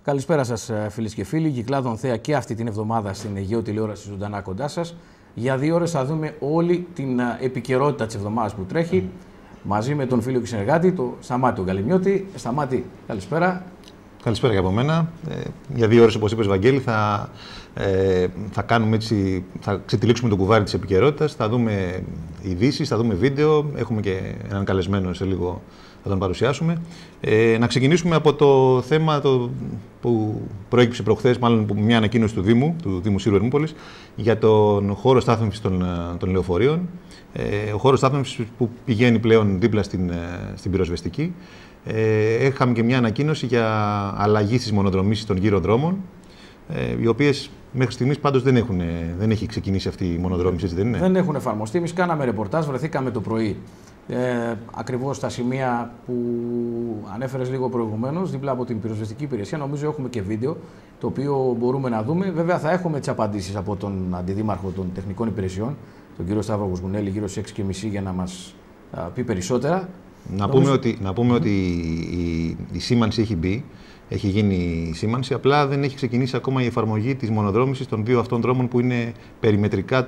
Καλησπέρα σας φίλες και φίλοι. Κυκλάδων Θέα και αυτή την εβδομάδα στην Αιγαίο Τηλεόραση ζωντανά κοντά σας. Για 2 ώρες θα δούμε όλη την επικαιρότητα της εβδομάδας που τρέχει μαζί με τον φίλο και συνεργάτη, τον Σταμάτη τον Καλυμιώτη. Σταμάτη, καλησπέρα. Καλησπέρα και από μένα. Για 2 ώρες, όπως είπες, Βαγγέλη, θα κάνουμε έτσι, θα ξετυλίξουμε το κουβάρι της επικαιρότητας, θα δούμε ειδήσεις, θα δούμε βίντεο, έχουμε και έναν καλεσμένο σε λίγο, θα τον παρουσιάσουμε. Να ξεκινήσουμε από το θέμα που προέκυψε προχθές, μάλλον μια ανακοίνωση του Δήμου Σύρου Ερμούπολης, για τον χώρο στάθμευσης των λεωφορείων. Ο χώρος στάθμευσης που πηγαίνει πλέον δίπλα στην πυροσβεστική. Είχαμε και μια ανακοίνωση για αλλαγή στις μονοδρομήσεις των γύρω δρόμων, οι οποίες μέχρι στιγμής πάντως δεν έχει ξεκινήσει αυτή η μονοδρόμηση, έτσι δεν είναι? Δεν έχουν εφαρμοστεί. Εμείς κάναμε ρεπορτάζ, βρεθήκαμε το πρωί ακριβώς στα σημεία που ανέφερες λίγο προηγουμένως, δίπλα από την πυροσβεστική υπηρεσία. Νομίζω έχουμε και βίντεο το οποίο μπορούμε να δούμε. Βέβαια θα έχουμε τις απαντήσεις από τον Αντιδήμαρχο των Τεχνικών Υπηρεσιών, τον κύριο Σταύρο Κουσγουνέλη, γύρω στις 6:30 για να μας πει περισσότερα. Να πούμε ότι η σήμανση έχει μπει, έχει γίνει η σήμανση, απλά δεν έχει ξεκινήσει ακόμα η εφαρμογή της μονοδρόμησης των 2 αυτών δρόμων που είναι περιμετρικά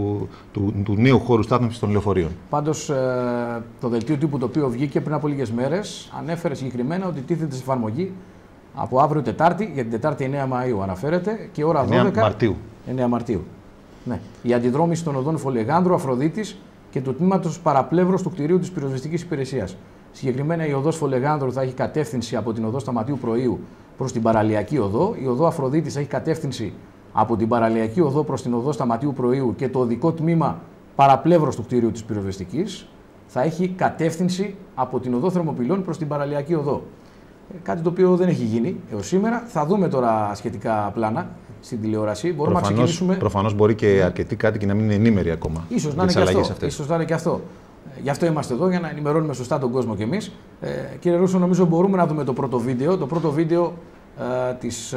του νέου χώρου στάθμευσης των λεωφορείων. Πάντως, το δελτίο τύπου το οποίο βγήκε πριν από λίγες μέρες ανέφερε συγκεκριμένα ότι τίθεται σε εφαρμογή από αύριο Τετάρτη, για την Τετάρτη 9 Μαΐου αναφέρεται, και ώρα 12 9 Μαρτίου. Ναι. Η αντιδρόμηση των οδών Φολεγάνδρου, Αφροδίτης και του τμήματος παραπλεύρος του κτηρίου της πυροσβεστικής υπηρεσίας. Συγκεκριμένα, η οδός Φολεγάνδρου θα έχει κατεύθυνση από την οδό Σταματίου Πρωίου προς την Παραλιακή οδό. Η οδό Αφροδίτης θα έχει κατεύθυνση από την Παραλιακή οδό προς την οδό Σταματίου Πρωίου και το οδικό τμήμα παραπλεύρος του κτηρίου της πυροσβεστικής θα έχει κατεύθυνση από την οδό Θερμοπυλών προς την Παραλιακή οδό. Κάτι το οποίο δεν έχει γίνει έως σήμερα. Θα δούμε τώρα σχετικά πλάνα στην τηλεόραση. Μπορούμε να ξεκινήσουμε. Προφανώς μπορεί και αρκετοί κάτοικοι να μην είναι ενήμεροι ακόμα. Ίσως να είναι και αυτό. Ίσως να είναι και αυτό. Γι' αυτό είμαστε εδώ, για να ενημερώνουμε σωστά τον κόσμο κι εμείς. Κύριε Ρούσο, νομίζω μπορούμε να δούμε το πρώτο βίντεο. Το πρώτο βίντεο της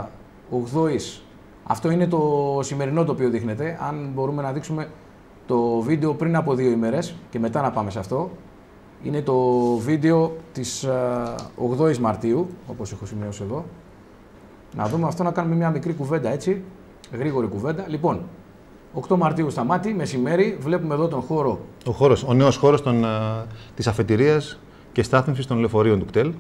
8ης. Αυτό είναι το σημερινό το οποίο δείχνεται. Αν μπορούμε να δείξουμε το βίντεο πριν από 2 ημέρες και μετά να πάμε σε αυτό. Είναι το βίντεο της 8ης Μαρτίου, όπως έχω σημειώσει εδώ. Να δούμε αυτό, να κάνουμε μια μικρή κουβέντα έτσι, γρήγορη κουβέντα. Λοιπόν, 8 Μαρτίου Σταμάτη, μεσημέρι, βλέπουμε εδώ τον χώρο. Ο νέος χώρος της αφετηρίας και στάθμευσης των λεωφορείων του ΚΤΕΛ.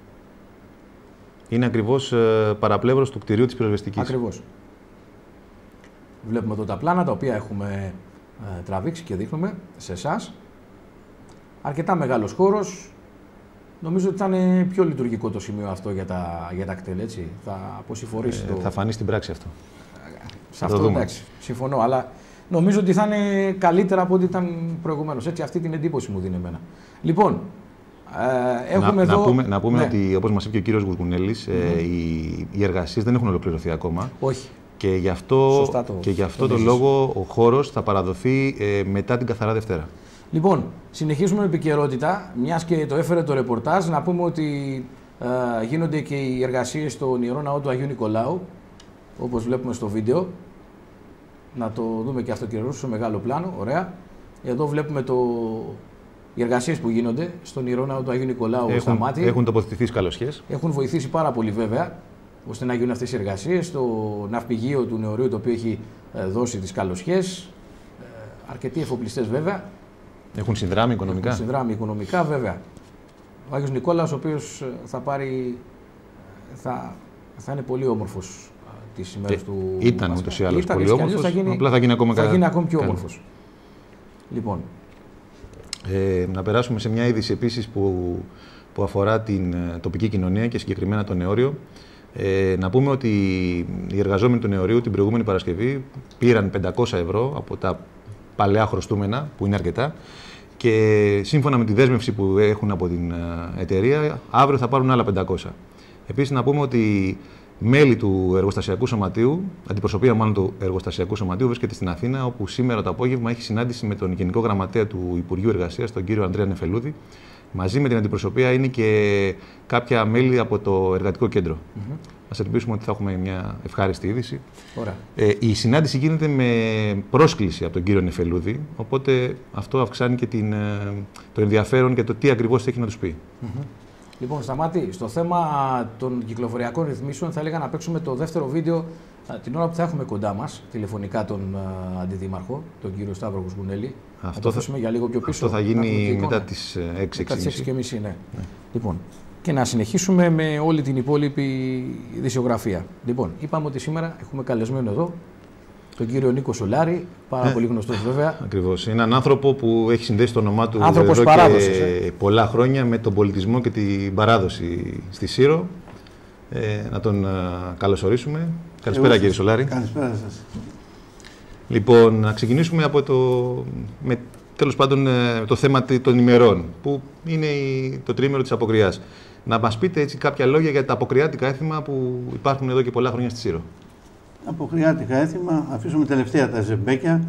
Είναι ακριβώς παραπλεύρος του κτηρίου της πυροσβεστικής. Ακριβώς. Βλέπουμε εδώ τα πλάνα τα οποία έχουμε τραβήξει και δείχνουμε σε εσάς. Αρκετά μεγάλος χώρος. Νομίζω ότι θα είναι πιο λειτουργικό το σημείο αυτό για τα κτέλ, έτσι. Θα αποσυφορήσει το... Θα φανεί στην πράξη αυτό. Σε αυτό εντάξει, συμφωνώ, αλλά νομίζω ότι θα είναι καλύτερα από ό,τι ήταν προηγουμένως. Έτσι, αυτή την εντύπωση μου δίνει εμένα. Λοιπόν, έχουμε εδώ... Να πούμε ότι, όπως μας είπε και ο κύριος Κουσγουνέλης, οι εργασίες δεν έχουν ολοκληρωθεί ακόμα. Όχι. Και γι' αυτό το λόγο ο χώρος θα παραδοθεί μετά την Καθαρά Δευτέρα. Λοιπόν, συνεχίζουμε με επικαιρότητα, μιας και το έφερε το ρεπορτάζ, να πούμε ότι γίνονται και οι εργασίες στον Ιερό Ναό του Αγίου Νικολάου, όπως βλέπουμε στο βίντεο. Να το δούμε και αυτό, κύριε Ρούσο, στο μεγάλο πλάνο, ωραία. Εδώ βλέπουμε οι εργασίες που γίνονται στον Ιερό Ναό του Αγίου Νικολάου Σταμάτη. Έχουν τοποθετηθεί σκαλωσιές. Έχουν βοηθήσει πάρα πολύ βέβαια, ώστε να γίνουν αυτές οι εργασίες. Το ναυπηγείο του Νεωρίου, το οποίο έχει δώσει τις σκαλωσιές. Αρκετοί εφοπλιστές βέβαια. Έχουν συνδράμει οικονομικά. Έχουν συνδράμει οικονομικά, βέβαια. Ο Άγιος Νικόλαος, ο οποίος θα είναι πολύ όμορφος τις ημέρες του. Ήταν ούτως ή άλλως πολύ όμορφος, απλά θα γίνει ακόμη πιο όμορφος. Λοιπόν. Να περάσουμε σε μια είδηση επίσης που αφορά την τοπική κοινωνία και συγκεκριμένα το Νεώριο. Να πούμε ότι οι εργαζόμενοι του Νεωρίου την προηγούμενη Παρασκευή πήραν 500 ευρώ από τα παλαιά χρωστούμενα, που είναι αρκετά, και σύμφωνα με τη δέσμευση που έχουν από την εταιρεία, αύριο θα πάρουν άλλα 500. Επίσης, να πούμε ότι μέλη του Εργοστασιακού Σωματείου, αντιπροσωπεία μάλλον του Εργοστασιακού Σωματείου, βρίσκεται στην Αθήνα, όπου σήμερα το απόγευμα έχει συνάντηση με τον Γενικό Γραμματέα του Υπουργείου Εργασίας, τον κύριο Ανδρέα Νεφελούδη. Μαζί με την αντιπροσωπεία είναι και κάποια μέλη από το Εργατικό Κέντρο. Ας ελπίσουμε ότι θα έχουμε μια ευχάριστη είδηση. Η συνάντηση γίνεται με πρόσκληση από τον κύριο Νεφελούδη, οπότε αυτό αυξάνει και το ενδιαφέρον και το τι ακριβώς έχει να τους πει. Λοιπόν, Σταμάτη, στο θέμα των κυκλοφοριακών ρυθμίσεων θα έλεγα να παίξουμε το δεύτερο βίντεο την ώρα που θα έχουμε κοντά μας τηλεφωνικά τον αντιδήμαρχο, τον κύριο Σταύρο Κουσγουνέλη. Αυτό θα για λίγο πιο πίσω. Αυτό θα γίνει μετά τις 6.30. Ναι. Λοιπόν, και να συνεχίσουμε με όλη την υπόλοιπη ειδησιογραφία. Λοιπόν, είπαμε ότι σήμερα έχουμε καλεσμένο εδώ τον κύριο Νίκο Σολάρη, πάρα πολύ γνωστός βέβαια. Ακριβώς. Είναι έναν άνθρωπο που έχει συνδέσει το όνομά του εδώ και πολλά χρόνια με τον πολιτισμό και την παράδοση στη Σύρο. Να τον καλωσορίσουμε. Καλησπέρα κύριε Σολάρη. Καλησπέρα σας. Λοιπόν, να ξεκινήσουμε από τέλος πάντων το θέμα των ημερών, που είναι το τριήμερο της Αποκριάς. Να μας πείτε έτσι κάποια λόγια για τα αποκριάτικα έθιμα που υπάρχουν εδώ και πολλά χρόνια στη Σύρο. Αποκριάτικα έθιμα, αφήσουμε τελευταία τα ζεμπέκια.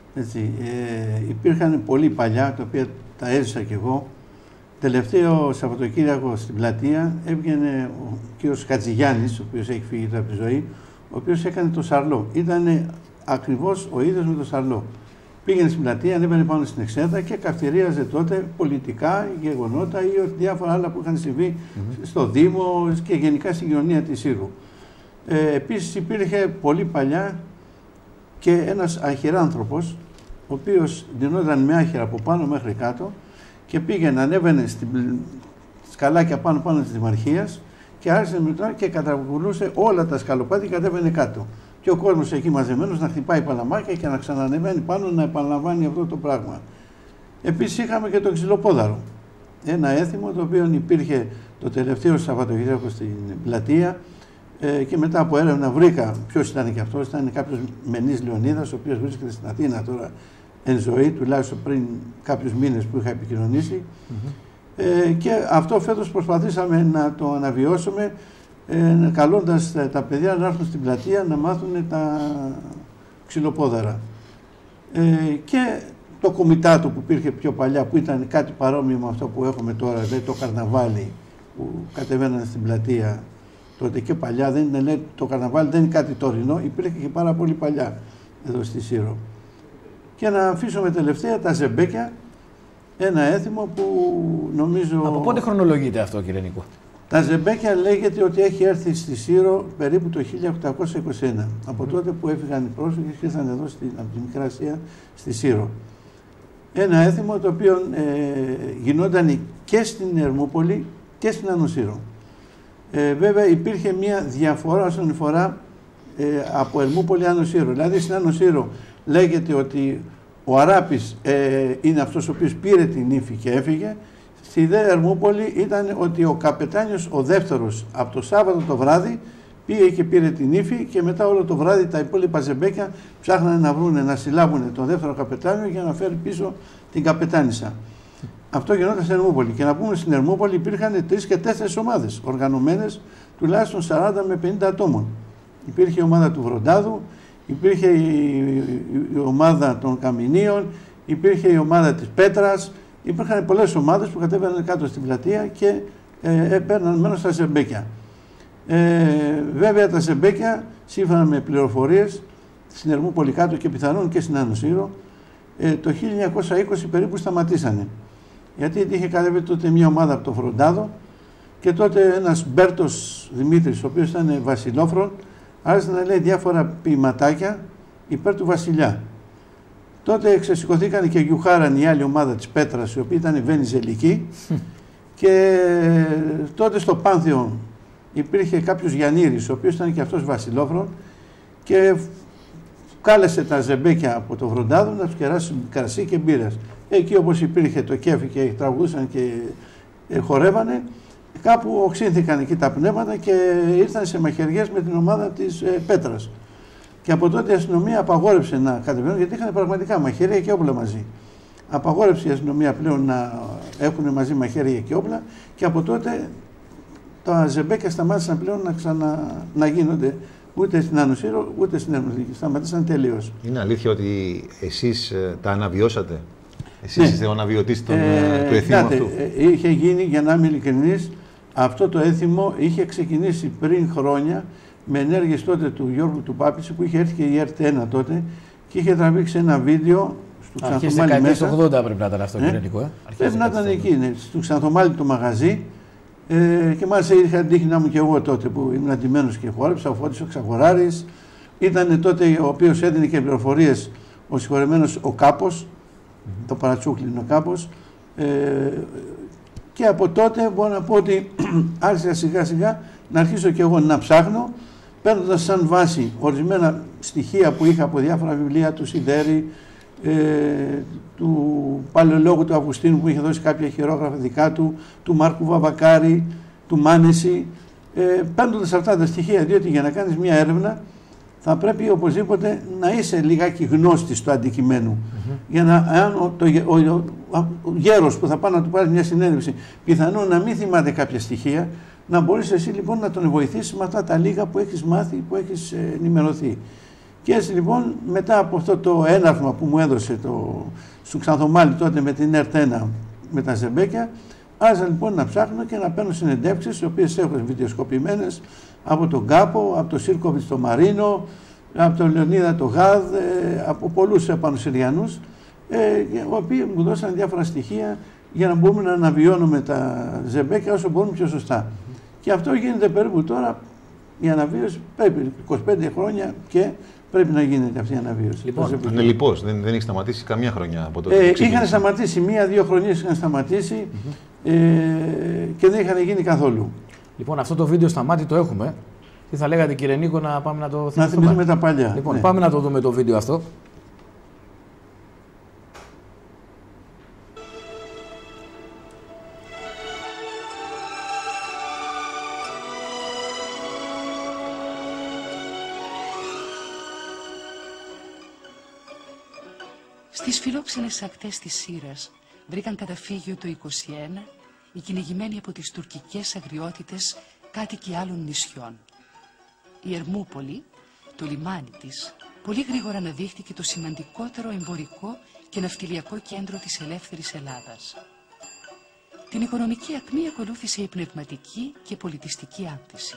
Υπήρχαν πολύ παλιά, τα οποία τα έζησα κι εγώ. Τελευταίο Σαββατοκύριακο στην πλατεία έβγαινε ο κύριος Χατζηγιάννης, ο οποίος έχει φύγει από τη ζωή, ο οποίος έκανε το σαρλό. Ήταν ακριβώς ο ίδιος με το σαρλό. Πήγαινε στην πλατεία, ανέβαινε πάνω στην εξέδρα και καυτηρίαζε τότε πολιτικά γεγονότα ή διάφορα άλλα που είχαν συμβεί στο Δήμο και γενικά στην κοινωνία της Σύρου. Επίσης υπήρχε πολύ παλιά και ένας αχυράνθρωπος, ο οποίος δινόταν με άχυρα από πάνω μέχρι κάτω και πήγαινε, ανέβαινε σκαλάκια πάνω της Δημαρχίας και άρχισε μετά και καταβουλούσε όλα τα σκαλοπάτια και κατέβαινε κάτω. Και ο κόσμος εκεί μαζεμένος να χτυπάει παλαμάκια και να ξανανεβαίνει πάνω να επαναλαμβάνει αυτό το πράγμα. Επίσης είχαμε και το ξυλοπόδαρο. Ένα έθιμο το οποίο υπήρχε το τελευταίο Σαββατοκύριακο στην πλατεία και μετά από έρευνα βρήκα ποιος ήταν και αυτός. Ήταν κάποιος Μενής Λεωνίδας, ο οποίος βρίσκεται στην Αθήνα τώρα εν ζωή, τουλάχιστον πριν κάποιους μήνες που είχα επικοινωνήσει. Και αυτό φέτος προσπαθήσαμε να το αναβιώσουμε, καλώντας τα παιδιά να έρθουν στην πλατεία να μάθουν τα ξυλοπόδαρα. Και το κομιτάτο που υπήρχε πιο παλιά, που ήταν κάτι παρόμοιο με αυτό που έχουμε τώρα, δηλαδή το καρναβάλι που κατεβαίνανε στην πλατεία τότε και παλιά, δεν είναι, λέει, το καρναβάλι δεν είναι κάτι τωρινό, υπήρχε και πάρα πολύ παλιά εδώ στη Σύρο. Και να αφήσουμε τελευταία τα ζεμπέκια, ένα έθιμο που νομίζω... Από πότε χρονολογείται αυτό, κύριε Νίκο? Τα ζεμπέκια λέγεται ότι έχει έρθει στη Σύρο περίπου το 1821, από τότε που έφυγαν οι πρόσφυγες και ήρθαν εδώ από τη Μικρά Ασία στη Σύρο. Ένα έθιμο το οποίο γινόταν και στην Ερμούπολη και στην Άνω Σύρο. Βέβαια υπήρχε μια διαφορά όσον αφορά από Ερμούπολη Άνω Σύρο. Δηλαδή στην Άνω Σύρο λέγεται ότι ο Αράπης είναι αυτός ο οποίος πήρε την ύφη και έφυγε. Στη δε Ερμούπολη ήταν ότι ο καπετάνιος ο δεύτερος από το Σάββατο το βράδυ πήγε και πήρε την ύφη και μετά όλο το βράδυ τα υπόλοιπα ζεμπέκια ψάχνανε να βρούνε, να συλλάβουν τον δεύτερο καπετάνιο για να φέρει πίσω την καπετάνισσα. Αυτό γινόταν στην Ερμούπολη. Και να πούμε στην Ερμούπολη υπήρχαν 3 και 4 ομάδες οργανωμένες τουλάχιστον 40 με 50 ατόμων. Υπήρχε η ομάδα του Βροντάδου, υπήρχε η ομάδα των Καμινίων, υπήρχε η ομάδα της Πέτρας. Υπήρχαν πολλές ομάδες που κατέβαιναν κάτω στην πλατεία και παίρναν μέρος στα ζεμπέκια. Βέβαια τα ζεμπέκια, σύμφωνα με πληροφορίες, στην Ερμούπολη κάτω και πιθανόν και στην Άνω Σύρο, το 1920 περίπου σταματήσανε. Γιατί είχε κατέβει τότε μια ομάδα από το Φροντάδο και τότε ένας Μπέρτος Δημήτρης, ο οποίος ήταν βασιλόφρον, άρχισε να λέει διάφορα ποιηματάκια υπέρ του βασιλιά. Τότε ξεσηκωθήκαν και γιουχάραν η άλλη ομάδα της Πέτρας, η οποία ήταν βενιζελική και τότε στο Πάνθεο υπήρχε κάποιος Γιαννήρης, ο οποίος ήταν και αυτός βασιλόφρον και κάλεσε τα ζεμπέκια από το Βροντάδο να τους κεράσουν κρασί και μπύρες. Εκεί όπως υπήρχε το κέφι και τραγουδούσαν και χορεύανε, κάπου οξύνθηκαν εκεί τα πνεύματα και ήρθαν σε μαχαιριές με την ομάδα της Πέτρας. Και από τότε η αστυνομία απαγόρευσε να κατεβαίνουν, γιατί είχαν πραγματικά μαχαίρια και όπλα μαζί. Απαγόρευσε η αστυνομία πλέον να έχουν μαζί μαχαίρια και όπλα και από τότε τα ζεμπέκια σταμάτησαν πλέον να γίνονται ούτε στην Άνω Σύρο ούτε στην Ερμούπολη. Σταματήσαν τελείως. Είναι αλήθεια ότι εσείς τα αναβιώσατε? Εσείς είστε ο αναβιωτής του έθιμου αυτού? Είχε γίνει, για να είμαι ειλικρινής, αυτό το έθιμο είχε ξεκινήσει πριν χρόνια με ενέργειες τότε του Γιώργου του Πάπηση, που είχε έρθει και η ΕΡΤ1 τότε και είχε τραβήξει ένα βίντεο στο Ξανθομάλι μέσα. Αρχές 80 πρέπει να ήταν αυτό, κύριε Νικό. Πρέπει να ήταν εκεί, στο Ξανθομάλι το μαγαζί, Και μάλιστα είχα τύχει να ήμουν και εγώ τότε που ήμουν αντιμένος και χόρεψα, ο Φώτης ο Ξαγοράρης. Ήταν τότε ο οποίος έδινε και πληροφορίες, ο συγχωρεμένος ο Κάπος, το παρατσούκλινο Κάπος. Και από τότε μπορώ να πω ότι άρχισα σιγά σιγά να αρχίσω και εγώ να ψάχνω, παίρνοντας σαν βάση ορισμένα στοιχεία που είχα από διάφορα βιβλία του Σιδέρη, του παλαιολόγου του Αυγουστίνου που είχε δώσει κάποια χειρόγραφα δικά του, του Μάρκου Βαβακάρη, του Μάνεση, παίρνοντας αυτά τα στοιχεία, διότι για να κάνεις μια έρευνα θα πρέπει οπωσδήποτε να είσαι λιγάκι γνώστης του αντικειμένου. Για να, αν ο γέρος που θα πάει να του πάρει μια συνέντευξη πιθανόν να μην θυμάται κάποια στοιχεία, να μπορείς εσύ λοιπόν να τον βοηθήσεις με αυτά τα λίγα που έχεις μάθει, που έχεις ενημερωθεί. Και έτσι λοιπόν μετά από αυτό το έναρθμα που μου έδωσε στο Ξανθομάλι τότε με την ΕΡΤ1 με τα ζεμπέκια, άρχισα λοιπόν να ψάχνω και να παίρνω συνεντεύξεις, τις οποίες έχω βιντεοσκοπημένες από τον Κάπο, από τον Σίρκοβιτς το Μαρίνο, από τον Λεωνίδα το Γάδ, από πολλούς Επανοσυριανούς, οι οποίοι μου δώσαν διάφορα στοιχεία για να μπορούμε να αναβιώνουμε τα ζεμπέκια όσο μπορούμε πιο σωστά. Και αυτό γίνεται περίπου τώρα, η αναβίωση πρέπει 25 χρόνια και πρέπει να γίνεται αυτή η αναβίωση. Λοιπόν, είναι λοιπός, δεν έχει σταματήσει καμιά χρονιά από τότε. Είχαν σταματήσει, 1-2 χρονιές είχαν σταματήσει και δεν είχαν γίνει καθόλου. Λοιπόν, αυτό το βίντεο στα μάτια το έχουμε. Τι θα λέγατε, κύριε Νίκο, να πάμε να το θυμηθούμε? Να θυμηθούμε τα παλιά. Λοιπόν, ναι. Πάμε να το δούμε το βίντεο αυτό. Στις φιλόξενες ακτές της Σύρας βρήκαν καταφύγιο το 1921 οι κυνηγημένοι από τις τουρκικές αγριότητες κάτοικοι άλλων νησιών. Η Ερμούπολη, το λιμάνι της, πολύ γρήγορα αναδείχθηκε το σημαντικότερο εμπορικό και ναυτιλιακό κέντρο της ελεύθερης Ελλάδας. Την οικονομική ακμή ακολούθησε η πνευματική και πολιτιστική άκτηση.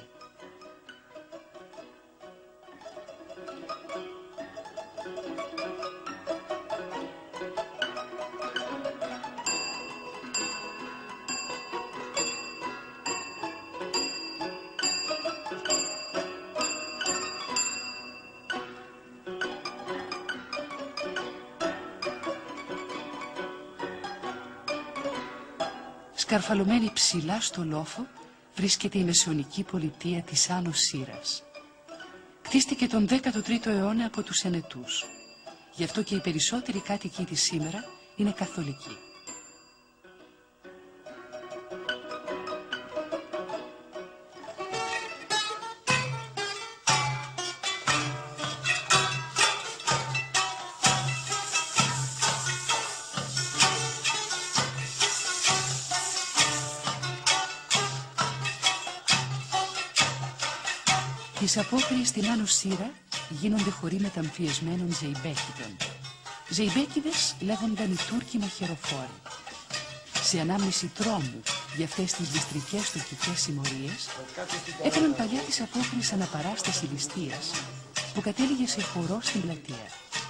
Σκαρφαλωμένη ψηλά στο λόφο βρίσκεται η μεσαιωνική πολιτεία της Άνω Σύρας. Κτίστηκε τον 13ο αιώνα από τους Ενετούς. Γι' αυτό και οι περισσότεροι κάτοικοι της σήμερα είναι καθολικοί. Τις απόκριες στην Άνω Σύρα γίνονται χωρί μεταμφιεσμένων ζεϊμπέκιδων. Ζεϊμπέκιδες λέγονταν οι Τούρκοι μαχαιροφόροι. Σε ανάμνηση τρόμου για αυτές τις ληστρικές τουρκικές συμμορίες, έκαναν παλιά τις απόκριες αναπαράσταση ληστείας που κατέληγε σε χορό στην πλατεία.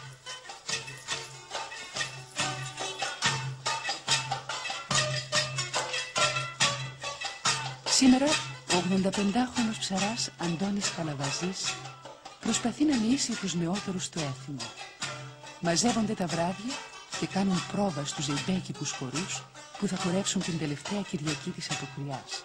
Σήμερα, ο 85χρονος ψαράς Αντώνης Καλαβαζής προσπαθεί να μοιήσει τους νεότερους στο έθιμο. Μαζεύονται τα βράδια και κάνουν πρόβα στους ζεϊμπέκικους χορούς που θα χορέψουν την τελευταία Κυριακή της Αποκριάς.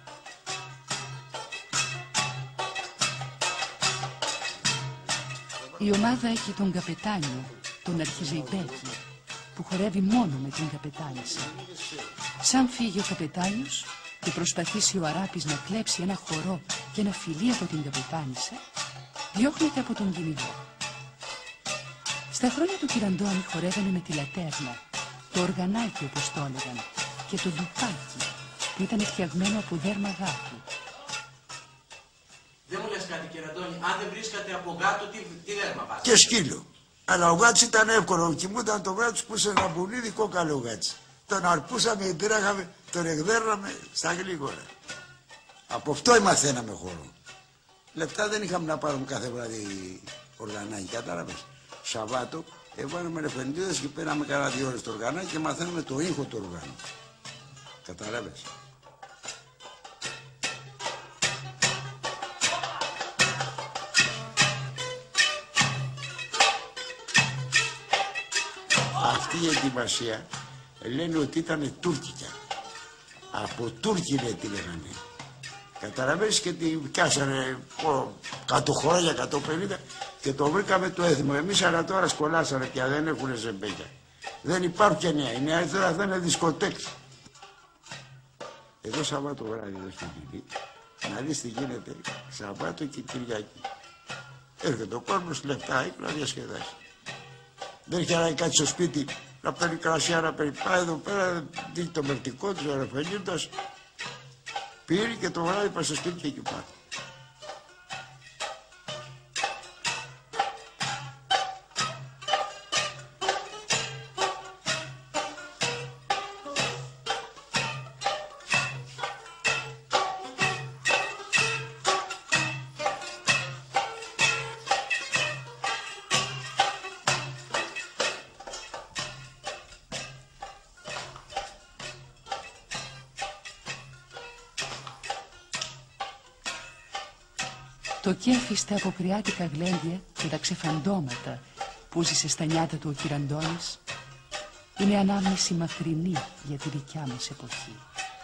Η ομάδα έχει τον καπετάνιο, τον αρχιζεϊμπέκη, που χορεύει μόνο με την καπετάνισσα. Σαν φύγει ο καπετάνιος και προσπαθήσει ο Αράπης να κλέψει ένα χορό και ένα φιλί από την καπετάνισσα, διώχνεται από τον κυνηγό. Στα χρόνια του Κυραντώνη χορεύανε με τη λατέρνα, το οργανάκι όπως το έλεγαν, και το δουπάκι που ήταν φτιαγμένο από δέρμα γάτου. Δεν μου λες κάτι, Κυραντώνη, αν δεν βρίσκατε από γάτο, τι δέρμα βάζετε? Και σκύλο. Αλλά ο γάτς ήταν εύκολο, κοιμούνταν το γάτς που σε ένα μπουνίδι κόκαλο γάτς. Τον αρπούσαμε, τρέχαμε, τον εκδέρναμε στα γλίγορα. Από αυτό μαθαίναμε χώρο. Λεπτά δεν είχαμε να πάρουμε κάθε βράδυ οργανάκι, κατάλαβες. Σαββάτο έβαλαμε ρεφεντίδες και πέραμε κάνα 2 ώρες το οργανάκι και μαθαίνουμε το ήχο του οργάνου. Κατάλαβες. αυτή η ετοιμασία λένε ότι ήταν τουρκικά. Από Τούρκοι λέει τη λέγανε. Καταλαβαίνεις και τη πιάσανε 100 χρόνια, 150 και το βρήκαμε το έθιμο. Εμείς αλλά τώρα σκολάσανε πια, δεν έχουν ζεμπέκια. Δεν υπάρχουν και νέα. Οι νέα τώρα θα είναι δισκοτέκς. Εδώ Σαββάτο βράδυ εδώ στην Κυρή, να δεις τι γίνεται Σαββάτο και Κυριακή. Έρχεται ο κόσμος λεπτά να διασκεδάσει. Δεν έχει να κάτσει στο σπίτι να παίρνει κρασιά, να παίρνει. Πάει εδώ πέρα, δει το μερτικό του, ο Ρεφελίντας. Πήρε και το βράδυ πάει στο σπίτι και εκεί πάνω. Το κέφι στα αποκριάτικα γλέντια και τα ξεφαντώματα που ζήσε στα νιάτα του ο Κυραντώνης είναι ανάμνηση μακρινή για τη δικιά μας εποχή.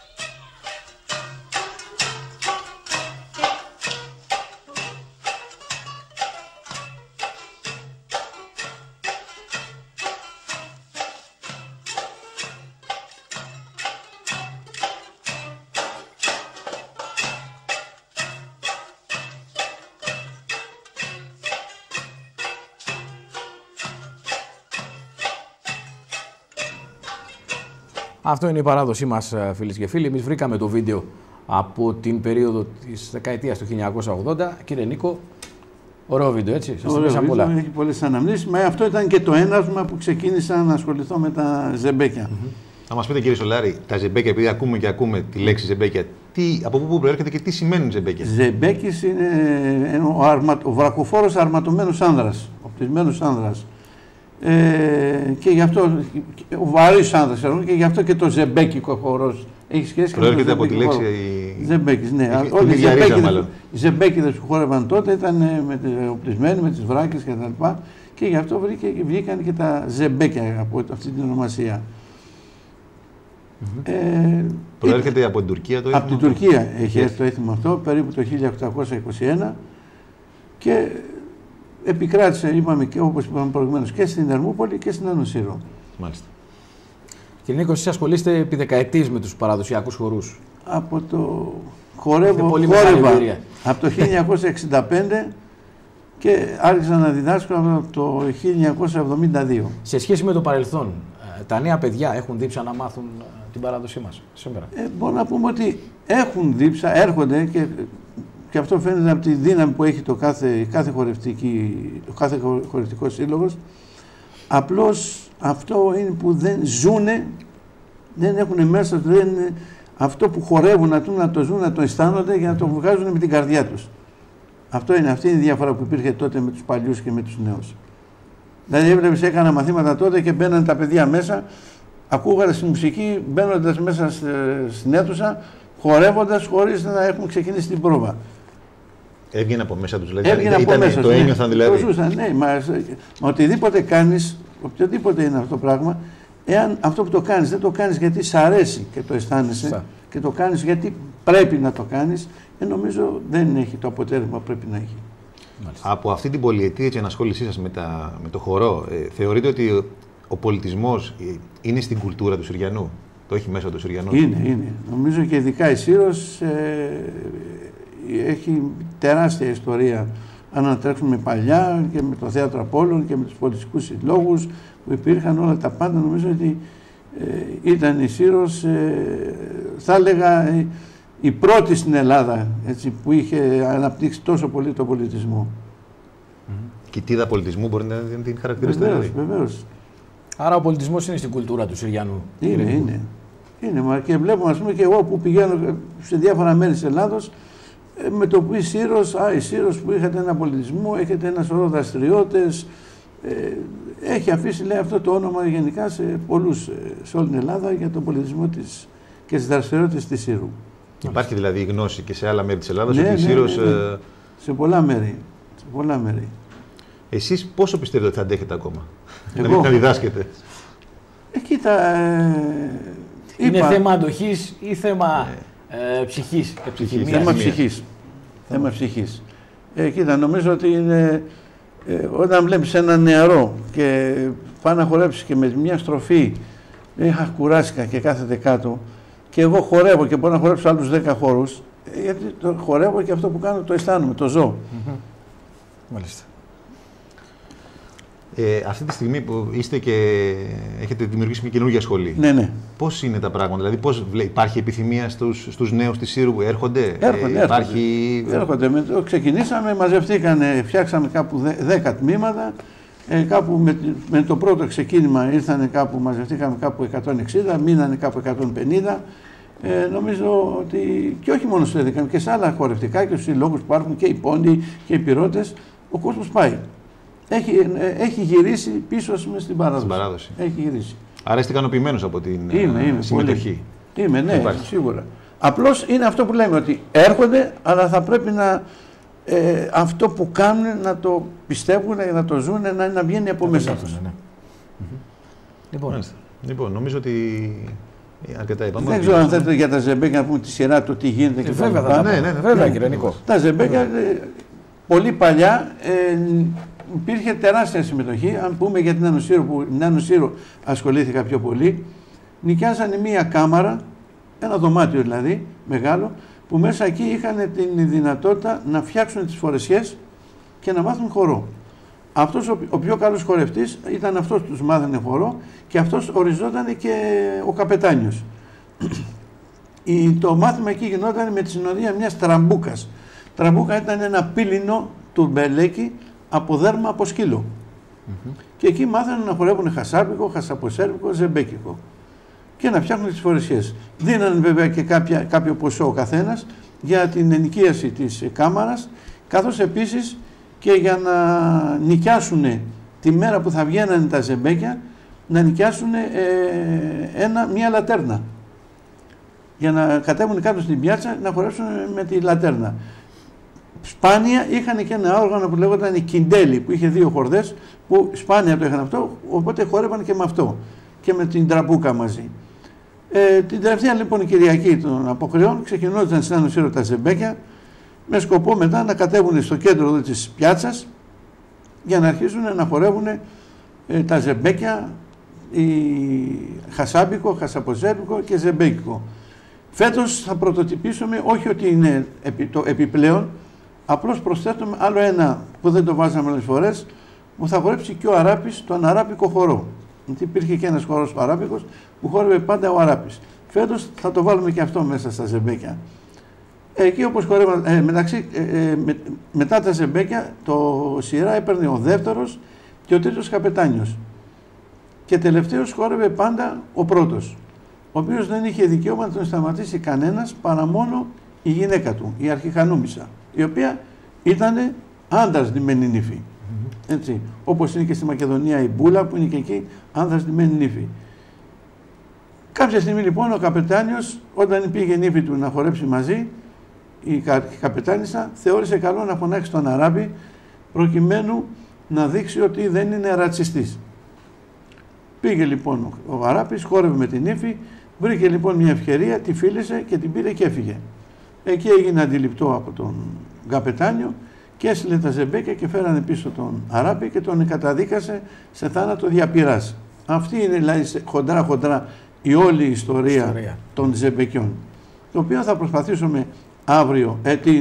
Αυτό είναι η παράδοσή μας, φίλες και φίλοι. Εμείς βρήκαμε το βίντεο από την περίοδο της δεκαετίας του 1980. Κύριε Νίκο, ωραίο βίντεο, έτσι. Σας θυμίσαν πολλά. Έχει πολλές αναμνήσεις. Μα αυτό ήταν και το έναυσμα που ξεκίνησα να ασχοληθώ με τα ζεμπέκια. Να μας πείτε, κύριε Σολάρη, τα ζεμπέκια, επειδή ακούμε τη λέξη ζεμπέκια, από πού προέρχεται και τι σημαίνουν ζεμπέκια? Ζεμπέκης είναι ο βρακοφόρος αρματωμένος άνδρας, οπλισμένος άνδρας. Και γι' αυτό ο βαρύς άνδρας και γι' αυτό και το ζεμπέκικο χορός έχει σχέση. Προέρχεται από τη λέξη ζεμπέκης, ναι. Όλοι οι ζεμπέκιδες που χόρευαν τότε ήταν οπλισμένοι με τις βράκες και τα λοιπά και γι' αυτό βγήκαν και τα ζεμπέκια από αυτή την ονομασία. Προέρχεται από την Τουρκία το έθιμο? Από την Τουρκία έχει έρθει το έθιμο αυτό, περίπου το 1821 και επικράτησε, είπαμε, και όπως είπαμε προηγουμένως, και στην Ερμούπολη και στην Άνω Σύρο. Μάλιστα. Κύριε Νίκο, εσείς ασχολείστε επί δεκαετίες με τους παραδοσιακούς χορούς. Από το χόρευα από το 1965 και άρχισα να διδάσκω από το 1972. Σε σχέση με το παρελθόν, τα νέα παιδιά έχουν δίψα να μάθουν την παράδοσή μας σήμερα? Μπορώ να πούμε ότι έχουν δίψα, έρχονται και αυτό φαίνεται από τη δύναμη που έχει το κάθε χορευτικό σύλλογος. Απλώς αυτό είναι που δεν ζουνε, δεν έχουν μέσα, αυτό που χορεύουν να το ζουν, να το αισθάνονται για να το βγάζουν με την καρδιά τους. Αυτή είναι η διαφορά που υπήρχε τότε με τους παλιούς και με τους νέους. Δηλαδή έβλεπες, έκανα μαθήματα τότε και μπαίνανε τα παιδιά μέσα, ακούγανε στη μουσική, μπαίνοντας μέσα στην αίθουσα, χορεύοντας χωρίς να έχουν ξεκινήσει την πρόβα. Έβγαινε από μέσα τους, το ένιωθαν δηλαδή. Το ζούσαν, ναι. Μα οτιδήποτε κάνεις, οποιοδήποτε είναι αυτό το πράγμα, εάν αυτό που το κάνεις δεν το κάνεις γιατί σ' αρέσει και το αισθάνεσαι και το κάνεις γιατί πρέπει να το κάνεις, νομίζω δεν έχει το αποτέλεσμα που πρέπει να έχει. Μάλιστα. Από αυτή την πολυετή ενασχόλησή σας με το χορό, θεωρείτε ότι ο πολιτισμός είναι στην κουλτούρα του Συριανού? Το έχει μέσα του Συριανού? Είναι. Νομίζω και ειδικά η Σύρος έχει τεράστια ιστορία. Αν ανατρέξουμε παλιά και με το Θέατρο Απόλλων και με τους πολιτικούς συλλόγους που υπήρχαν, όλα τα πάντα, νομίζω ότι ήταν η Σύρος, θα έλεγα, η πρώτη στην Ελλάδα, έτσι, που είχε αναπτύξει τόσο πολύ τον πολιτισμό. Κοιτίδα πολιτισμού μπορεί να την χαρακτηρίσετε? Βεβαίως. Άρα ο πολιτισμός είναι στην κουλτούρα του Συριανού? Είναι. Και βλέπουμε, ας πούμε, και εγώ που πηγαίνω σε διάφορα μέρη της Ελλάδος, με το που η Σύρος που είχατε ένα πολιτισμό, έχετε ένα σωρό δραστηριότητες, έχει αφήσει, λέει, αυτό το όνομα γενικά σε πολλούς, σε όλη την Ελλάδα, για τον πολιτισμό της και τις δραστηριότητες της Σύρου. Υπάρχει δηλαδή η γνώση και σε άλλα μέρη της Ελλάδας ότι η Σύρος... Σε πολλά μέρη. Εσείς πόσο πιστεύετε ότι θα αντέχετε ακόμα να διδάσκετε? Κοίτα, είναι θέμα αντοχής ή θέμα ψυχής? Θέμα ψυχής. Κοίτα, νομίζω ότι είναι, όταν βλέπεις έναν νεαρό και πάει να χορέψει και με μια στροφή, είχα κουράσικα και κάθεται κάτω, και εγώ χορεύω και μπορώ να χορέψω άλλους 10 χώρους, γιατί το χορεύω και αυτό που κάνω το αισθάνομαι, το ζω. Μάλιστα. Αυτή τη στιγμή που είστε και έχετε δημιουργήσει μια καινούργια σχολή, ναι. πώς είναι τα πράγματα, δηλαδή υπάρχει επιθυμία στους νέους της Σύρου που έρχονται? Έρχονται. Ξεκινήσαμε, μαζευτήκανε, φτιάξαμε κάπου 10 τμήματα, κάπου με το πρώτο ξεκίνημα ήρθανε κάπου, μαζευτήκαμε κάπου 160, μείνανε κάπου 150. Νομίζω ότι και όχι μόνο στο ΕΔΕΚΑΜ, και σε άλλα χορευτικά και στους συλλόγους που υπάρχουν και οι πόντοι και οι πυρώτες, ο κόσμος πάει. Έχει γυρίσει πίσω στην παράδοση. Έχει γυρίσει. Άρα είστε ικανοποιημένος από την συμμετοχή? Είμαι, ναι, σίγουρα. Απλώς είναι αυτό που λέμε, ότι έρχονται, αλλά θα πρέπει να αυτό που κάνουν να το πιστεύουν, να το ζουν, να βγαίνει από μέσα τους. Ναι. Λοιπόν, νομίζω ότι αρκετά είπαμε. Δεν ξέρω αν θέλετε για τα ζεμπέκια να πούμε τη σειρά του τι γίνεται και βέβαια, κύριε Νικό. Τα ζεμπέκια πολύ παλιά υπήρχε τεράστια συμμετοχή. Αν πούμε για την Άνω Σύρο, που την Άνω Σύρο ασχολήθηκα πιο πολύ, νοικιάζανε μία κάμαρα, ένα δωμάτιο δηλαδή, μεγάλο, που μέσα εκεί είχαν την δυνατότητα να φτιάξουν τις φορεσιές και να μάθουν χορό. Αυτός ο πιο καλός χορευτής ήταν αυτός που τους μάθανε χορό, και αυτός οριζόταν και ο καπετάνιος. Το μάθημα εκεί γινόταν με τη συνοδεία μιας τραμπούκας. Τραμπούκα ήταν ένα πύλινο τουρμπελέκι από δέρμα από σκύλο. Και εκεί μάθανε να χορεύουν χασάπικο, χασαποσέρβικο, ζεμπέκικο και να φτιάχνουν τις φορεσιές. Δίνανε βέβαια και κάποιο ποσό ο καθένας για την ενοικίαση της κάμαρας, καθώς επίσης και για να νοικιάσουν τη μέρα που θα βγαίνανε τα ζεμπέκια, να νοικιάσουν μια λατέρνα, για να κατέβουν κάτω στην πιάτσα να χορέψουν με τη λατέρνα. Σπάνια είχαν και ένα όργανο που λέγονταν η Κιντέλη, που είχε 2 χορδές, που σπάνια το είχαν αυτό, οπότε χόρευαν και με αυτό και με την τραμπούκα μαζί. Την τελευταία λοιπόν Κυριακή των Αποκριών ξεκινώντας στην Άνω Σύρο τα ζεμπέκια, με σκοπό μετά να κατέβουν στο κέντρο της πιάτσας για να αρχίσουν να χορεύουν τα ζεμπέκια, χασάμπικο, χασαποσέρβικο και ζεμπέκικο. Φέτος θα πρωτοτυπήσουμε, όχι ότι είναι το επιπλέον, απλώς προσθέτουμε άλλο ένα που δεν το βάζαμε άλλες φορές, που θα χορέψει και ο Αράπης τον αράπικο χορό. Γιατί υπήρχε και ένας χορός ο Αράπικος που χόρευε πάντα ο Αράπης. Φέτος θα το βάλουμε και αυτό μέσα στα ζεμπέκια. Εκεί όπως χορεύαν, μετά τα ζεμπέκια, το σειρά έπαιρνε ο δεύτερος και ο τρίτος καπετάνιος. Και τελευταίος χόρευε πάντα ο πρώτος, ο οποίος δεν είχε δικαίωμα να τον σταματήσει κανένας παρά μόνο η γυναίκα του, η αρχιχανούμισσα, η οποία ήταν άντρας ντυμένη νύφη. Έτσι, όπως είναι και στη Μακεδονία η Μπούλα, που είναι και εκεί άνδρας ντυμένη νύφη. Κάποια στιγμή λοιπόν ο καπετάνιος, όταν πήγε η νύφη του να χορέψει μαζί, η καπετάνισσα θεώρησε καλό να φωνάξει τον Αράπη, προκειμένου να δείξει ότι δεν είναι ρατσιστής. Πήγε λοιπόν ο Αράπης, χόρευε με την νύφη, βρήκε λοιπόν μια ευκαιρία, τη φίλησε και την πήρε και έφυγε. Εκεί έγινε αντιληπτό από τον καπετάνιο και έστειλε τα ζεμπέκια και φέρανε πίσω τον Αράπη και τον καταδίκασε σε θάνατο διαπειράς. Αυτή είναι δηλαδή χοντρά η όλη ιστορία των ζεμπεκιών, το οποίο θα προσπαθήσουμε αύριο,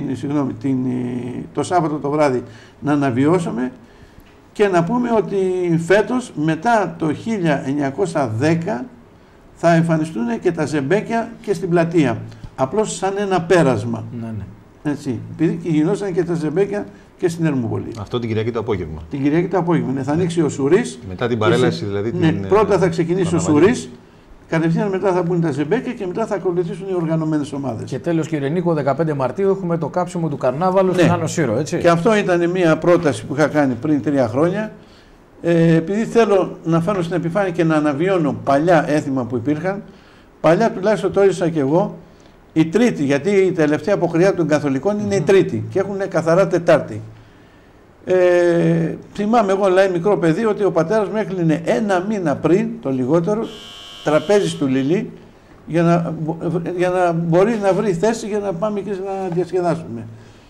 το Σάββατο το βράδυ να αναβιώσουμε και να πούμε ότι φέτος μετά το 1910 θα εμφανιστούν και τα ζεμπέκια και στην πλατεία, απλώς σαν ένα πέρασμα. Έτσι, επειδή γινόταν και τα ζεμπέκια και στην Ερμούπολη. Αυτό την Κυριακή το απόγευμα. Την Κυριακή το απόγευμα. Ναι, θα ανοίξει ο Σουρής. Μετά την παρέλαση δηλαδή. Ναι, πρώτα θα ξεκινήσει ο Σουρής, κατευθείαν μετά θα μπουν τα ζεμπέκια και μετά θα ακολουθήσουν οι οργανωμένες ομάδες. Και τέλος, κύριε Νίκο, 15 Μαρτίου έχουμε το κάψιμο του καρνάβαλου στην Άνω Σύρο, έτσι. Και αυτό ήταν μια πρόταση που είχα κάνει πριν 3 χρόνια. Επειδή θέλω να φέρω στην επιφάνεια και να αναβιώνω παλιά έθιμα που υπήρχαν, παλιά τουλάχιστον το έζησα και εγώ, η Τρίτη, γιατί η τελευταία αποκριά των Καθολικών είναι η Τρίτη και έχουν καθαρά Τετάρτη. Θυμάμαι εγώ, δηλαδή μικρό παιδί, ότι ο πατέρας μου έκλεινε 1 μήνα πριν, το λιγότερο, τραπέζι του Λιλί για να μπορεί να βρει θέση για να πάμε και να διασκεδάσουμε.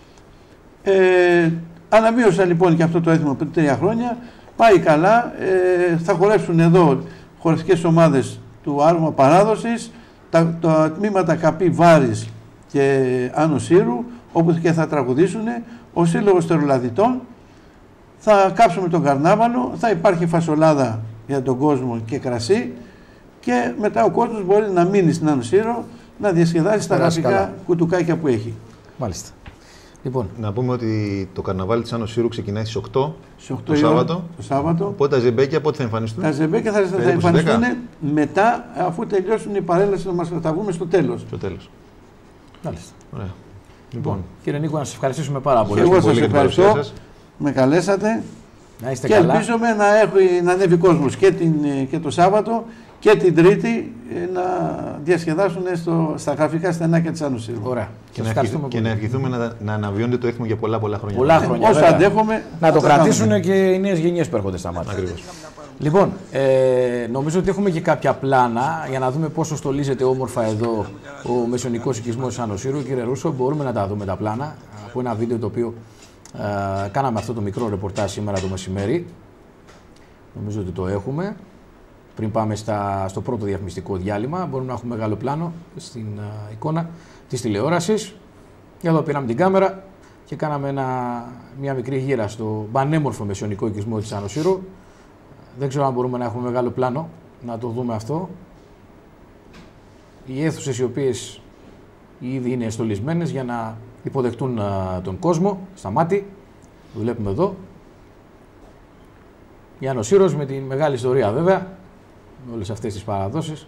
Αναβίωσα λοιπόν και αυτό το έθιμο πριν 3 χρόνια. Πάει καλά. Θα χορέψουν εδώ χορευτικές ομάδες του Άρωμα Παράδοσης, τα τμήματα Καπή Βάρης και Άνω Σύρου, όπου και θα τραγουδήσουν, ο Σύλλογος Τερολαδιτών, θα κάψουμε τον καρνάβαλο, θα υπάρχει φασολάδα για τον κόσμο και κρασί και μετά ο κόσμος μπορεί να μείνει στην Άνω Σύρο να διασκεδάσει τα γραφικά κουτουκάκια που έχει. Μάλιστα. Λοιπόν. Να πούμε ότι το καρναβάλι της Άνω Σύρου ξεκινάει στις 8 το Σάββατο. Οπότε τα ζεμπέκια πότε θα εμφανιστούν? Τα ζεμπέκια θα εμφανιστούν μετά, αφού τελειώσουν οι παρέλαση, θα βγούμε στο τέλος. Στο τέλος. Μάλιστα. Ωραία. Λοιπόν, κύριε Νίκο, να σας ευχαριστήσουμε πάρα πολύ. Εγώ σας ευχαριστώ. Με καλέσατε. Να είστε και καλά. Ελπίζουμε να ανέβει κόσμος και το Σάββατο και την Τρίτη να διασκεδάσουν στα γραφικά στενάκια της Άνω Σύρου. Ωραία. Και να ευχηθούμε να αναβιώνεται το έθιμο για πολλά χρόνια. Πολλά χρόνια. Όσο αντέχουμε. Να το κρατήσουν και οι νέες γενιές που έρχονται στα μάτια. Ακριβώς. Λοιπόν, νομίζω ότι έχουμε και κάποια πλάνα για να δούμε πόσο στολίζεται όμορφα εδώ ο μεσαιωνικός οικισμός της Άνω Σύρου. Κύριε Ρούσο, μπορούμε να τα δούμε τα πλάνα από ένα βίντεο το οποίο κάναμε αυτό το μικρό ρεπορτάζ σήμερα το μεσημέρι. Νομίζω ότι το έχουμε. Πριν πάμε στο πρώτο διαφημιστικό διάλειμμα, μπορούμε να έχουμε μεγάλο πλάνο στην εικόνα της τηλεόρασης. Εδώ πήραμε την κάμερα και κάναμε μια μικρή γύρα στο πανέμορφο μεσαιωνικό οικισμό της Άνω Σύρου. Δεν ξέρω αν μπορούμε να έχουμε μεγάλο πλάνο, να το δούμε αυτό. Οι αίθουσες οι οποίες ήδη είναι στολισμένες για να υποδεχτούν τον κόσμο στα μάτι. Το βλέπουμε εδώ. Η Άνω Σύρος με τη μεγάλη ιστορία βέβαια, με όλες αυτές τις παραδόσεις,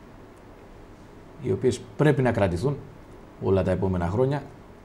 οι οποίες πρέπει να κρατηθούν όλα τα επόμενα χρόνια.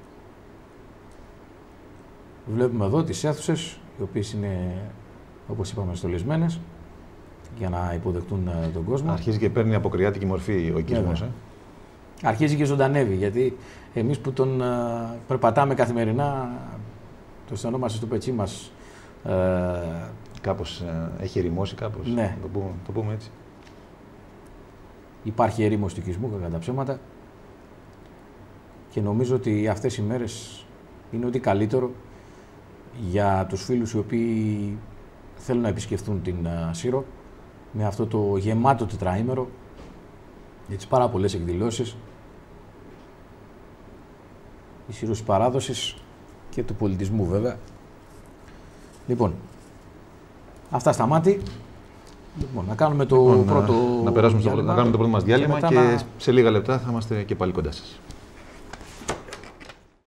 Βλέπουμε εδώ τις αίθουσες, οι οποίες είναι, όπως είπαμε, στολισμένες για να υποδεχτούν τον κόσμο. Αρχίζει και παίρνει αποκριάτικη μορφή ο οικισμός. Αρχίζει και ζωντανεύει, γιατί εμείς που τον περπατάμε καθημερινά, το αισθανόμαστε στο πετσί μας. Κάπως έχει ερημώσει κάπως, ναι. Το πούμε έτσι. Υπάρχει ερήμωση του οικισμού, κατά τα ψέματα, και νομίζω ότι αυτές οι μέρες είναι ό,τι καλύτερο για τους φίλους οι οποίοι θέλουν να επισκεφθούν την Σύρο με αυτό το γεμάτο τετραήμερο, για τις πάρα πολλές εκδηλώσεις, η Σύρος της παράδοσης και του πολιτισμού βέβαια. Λοιπόν, αυτά στα μάτι. Λοιπόν, να κάνουμε το πρώτο να κάνουμε το πρώτο μας διάλειμμα και σε λίγα λεπτά θα είμαστε και πάλι κοντά σας.